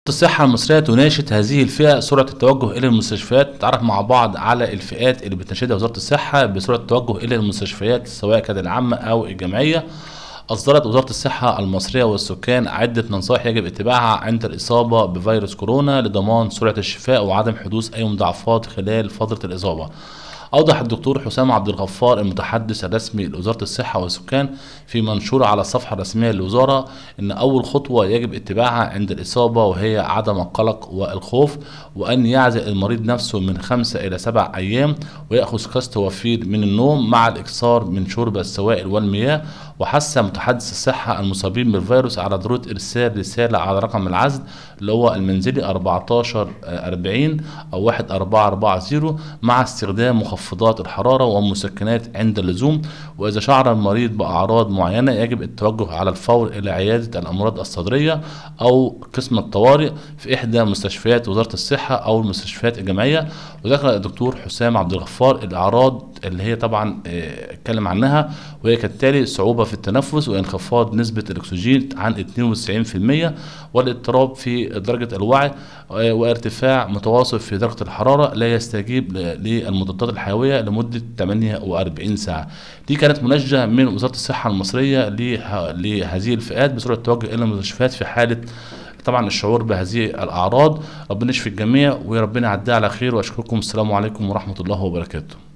الصحة المصرية تناشد هذه الفئة سرعة التوجه إلى المستشفيات. نتعرف مع بعض على الفئات اللي بتناشدها وزارة الصحة بسرعة التوجه إلى المستشفيات سواء كانت العامة أو الجامعية. أصدرت وزارة الصحة المصرية والسكان عدة نصائح يجب اتباعها عند الإصابة بفيروس كورونا لضمان سرعة الشفاء وعدم حدوث أي مضاعفات خلال فترة الإصابة. أوضح الدكتور حسام عبد الغفار المتحدث الرسمي لوزارة الصحة والسكان في منشور على الصفحة الرسمية للوزارة إن أول خطوة يجب اتباعها عند الإصابة وهي عدم القلق والخوف، وأن يعزل المريض نفسه من 5 إلى 7 أيام، ويأخذ قسط وفير من النوم مع الإكثار من شرب السوائل والمياه. وحث متحدث الصحة المصابين بالفيروس على ضرورة إرسال رسالة على رقم العزل اللي هو المنزلي 1440 أو 1440 مع استخدام مخفضات الحرارة ومسكنات عند اللزوم. وإذا شعر المريض بأعراض معينة يجب التوجه على الفور إلى عيادة الأمراض الصدرية أو قسم الطوارئ في إحدى مستشفيات وزارة الصحة أو المستشفيات الجامعية. وذكر الدكتور حسام عبد الغفار الأعراض اللي هي طبعا اتكلم عنها، وهي كالتالي: صعوبة في التنفس وانخفاض نسبة الأكسجين عن 92%، والاضطراب في درجة الوعي، وارتفاع متواصل في درجة الحرارة لا يستجيب للمضادات الحيوية لمدة 48 ساعة. دي كانت مناشدة من وزارة الصحة المصرية لهذه الفئات بسرعة التوجه إلى المستشفيات في حالة طبعا الشعور بهذه الأعراض. ربنا يشفي الجميع وربنا يعديها على خير، وأشكركم. السلام عليكم ورحمة الله وبركاته.